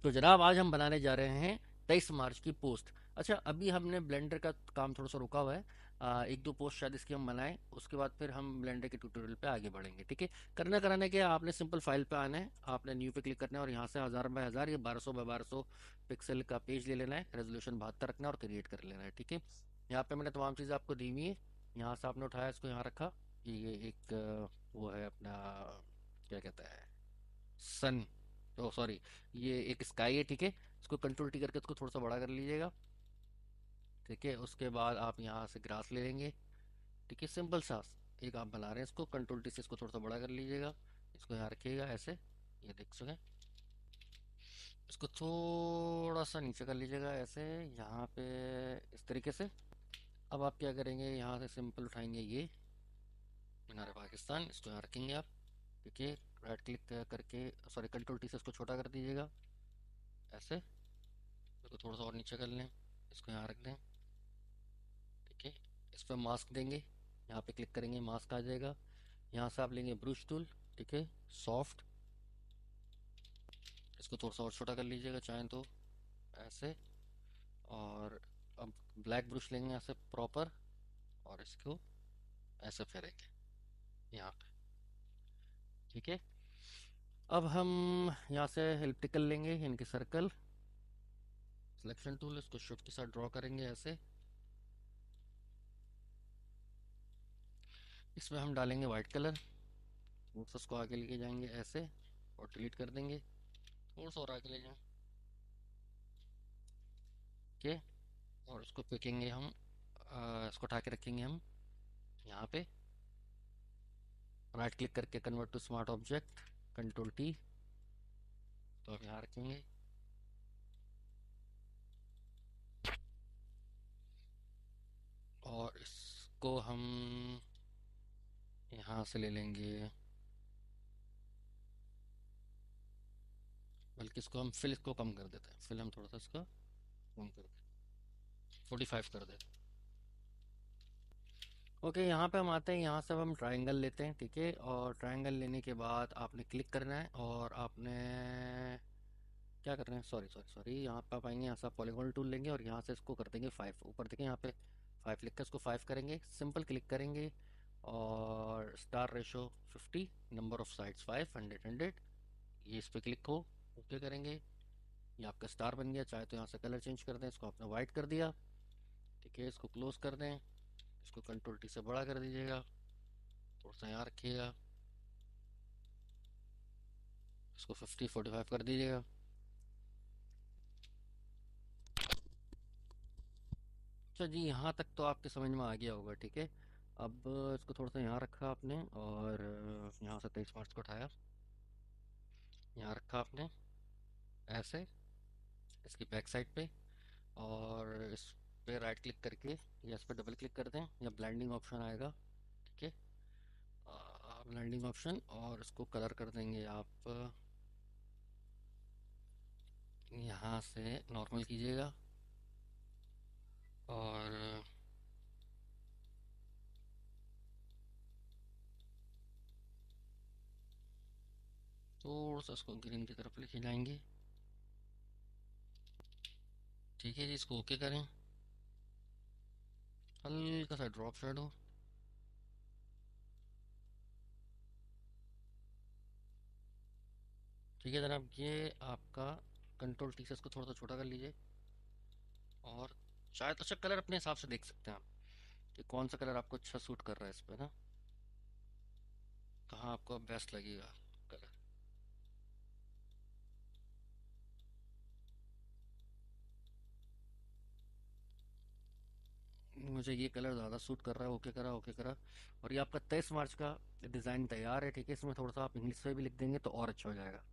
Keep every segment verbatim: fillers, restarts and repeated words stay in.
तो जनाब आज हम बनाने जा रहे हैं तेईस मार्च की पोस्ट। अच्छा, अभी हमने ब्लेंडर का काम थोड़ा सा रुका हुआ है। आ, एक दो पोस्ट शायद इसकी हम बनाएं, उसके बाद फिर हम ब्लेंडर के ट्यूटोरियल पे आगे बढ़ेंगे। ठीक है। करना कराने के आपने सिंपल फाइल पे आना है, आपने न्यू पे क्लिक करना है और यहाँ से हज़ार बाय हज़ार या बारह सौ बाय बारह सौ पिक्सल का पेज ले लेना है। रेजोल्यूशन बहत्तर रखना है और क्रिएट कर लेना है। ठीक है। यहाँ पे मैंने तमाम चीज़ें आपको दी हुई है। यहाँ से आपने उठाया, इसको यहाँ रखा। ये एक अ, वो है अपना, क्या कहता है, सन, ओ सॉरी, ये एक स्काई है। ठीक है। इसको कंट्रोल टी करके इसको थोड़ा सा बड़ा कर लीजिएगा। ठीक है। उसके बाद आप यहाँ से ग्रास ले लेंगे। ठीक है, सिंपल सा एक आप बना रहे हैं, इसको कंट्रोल टी से इसको थोड़ा सा बड़ा कर लीजिएगा। इसको यहाँ रखिएगा ऐसे, ये देख सकें। इसको थोड़ा सा नीचे कर लीजिएगा ऐसे, यहाँ पे इस तरीके से। अब आप क्या करेंगे, यहाँ से सिंपल उठाएंगे ये मीनार पाकिस्तान, इसको यहाँ रखेंगे आप। ठीक है। राइट क्लिक करके, सॉरी, कंट्रोल टी से इसको छोटा कर दीजिएगा ऐसे। इसको थोड़ा सा और नीचे कर लें, इसको यहाँ रख दें। ठीक है। इस पर मास्क देंगे, यहाँ पे क्लिक करेंगे, मास्क आ जाएगा। यहाँ से आप लेंगे ब्रश टूल। ठीक है। सॉफ्ट, इसको थोड़ा सा और छोटा कर लीजिएगा चाहें तो ऐसे। और अब ब्लैक ब्रश लेंगे यहाँ से प्रॉपर, और इसको ऐसे फेरेंगे यहाँ पे। ठीक है। अब हम यहाँ से एलिप्टिकल लेंगे, यानी कि सर्कल। सिलेक्शन टूल, इसको शिफ्ट के साथ ड्रॉ करेंगे ऐसे। इसमें हम डालेंगे वाइट कलर। थोड़ा सा इसको आगे लेके जाएंगे ऐसे, और डिलीट कर देंगे। थोड़ा सा और आगे ले जाएं। ठीक है। और उसको फेंकेंगे हम, अ, इसको उठा के रखेंगे हम यहाँ पे। राइट क्लिक करके convert to smart object, control T, तो अब यहाँ रखेंगे। और इसको हम यहाँ से ले लेंगे, बल्कि इसको हम फिल को कम कर देते हैं, फिल हम थोड़ा सा इसका कम कर दें, फोर्टी फाइव कर देते हैं। ओके, यहाँ पे हम आते हैं, यहाँ से अब हम ट्रायंगल लेते हैं। ठीक है। और ट्रायंगल लेने के बाद आपने क्लिक करना है, और आपने क्या कर रहे हैं, सॉरी सॉरी सॉरी, यहाँ पे आप आएंगे, यहाँ से आप पॉलीगॉन टूल लेंगे और यहाँ से इसको कर देंगे फाइव। ऊपर देखें यहाँ पे फाइव लिख कर इसको फाइव करेंगे, सिंपल क्लिक करेंगे। और star ratio fifty, number of sides five, hundred hundred, ये इस पर क्लिक हो, ओके करेंगे। ये आपका स्टार बन गया। चाहे तो यहाँ से कलर चेंज कर दें, इसको आपने वाइट कर दिया। ठीक है। इसको क्लोज कर दें, इसको कंट्रोल टी से बड़ा कर दीजिएगा, थोड़ा सा यहाँ रखिएगा, इसको फिफ्टी फोर्टी फाइव कर दीजिएगा। अच्छा जी, यहाँ तक तो आपके समझ में आ गया होगा। ठीक है। अब इसको थोड़ा सा यहाँ रखा आपने, और यहाँ से तेईस मार्च को उठाया, यहाँ रखा आपने ऐसे, इसकी बैक साइड पे। और इस पे राइट क्लिक करके या इस पर डबल क्लिक कर दें, या ब्लेंडिंग ऑप्शन आएगा। ठीक है। ब्लेंडिंग ऑप्शन, और इसको कलर कर देंगे आप, यहाँ से नॉर्मल कीजिएगा। और थोड़ा सा इसको ग्रीन की तरफ लेके जाएंगे। ठीक है जी, इसको ओके करें, हल्का सा ड्रॉप शेडो। ठीक है जनाब, ये आपका कंट्रोल टी से इसको थोड़ा सा छोटा कर लीजिए। और शायद अच्छा कलर अपने हिसाब से देख सकते हैं आप कि कौन सा कलर आपको अच्छा सूट कर रहा है इस पे ना, कहाँ आपको बेस्ट लगेगा कलर। मुझे ये कलर ज़्यादा सूट कर रहा है, ओके करा, ओके करा। और ये आपका तेईस मार्च का डिज़ाइन तैयार है। ठीक है। इसमें थोड़ा सा आप इंग्लिश में भी लिख देंगे तो और अच्छा हो जाएगा।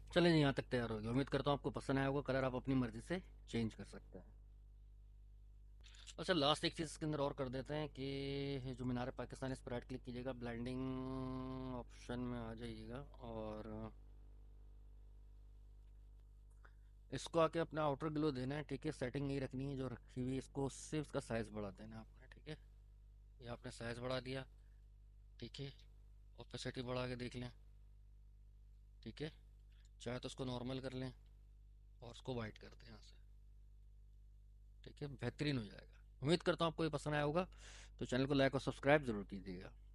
चलें जी, यहाँ तक तैयार हो गया। उम्मीद करता हूँ आपको पसंद आया होगा। कलर आप अपनी मर्जी से चेंज कर सकते हैं। अच्छा, लास्ट एक चीज़ इसके अंदर और कर देते हैं कि जो मीनार पाकिस्तान, इस पर राइट क्लिक कीजिएगा, ब्लेंडिंग ऑप्शन में आ जाइएगा और इसको आके अपना आउटर ग्लो देना है। ठीक है, सेटिंग नहीं रखनी है जो रखी हुई है, इसको सिर्फ इसका साइज़ बढ़ा देना है आपने। ठीक है, ये आपने साइज़ बढ़ा दिया। ठीक है, ओपेसिटी बढ़ा के देख लें। ठीक है, चाहे तो उसको नॉर्मल कर लें और उसको वाइट कर दें यहाँ से। ठीक है, बेहतरीन हो जाएगा। उम्मीद करता हूँ आपको ये पसंद आया होगा। तो चैनल को लाइक और सब्सक्राइब ज़रूर कीजिएगा।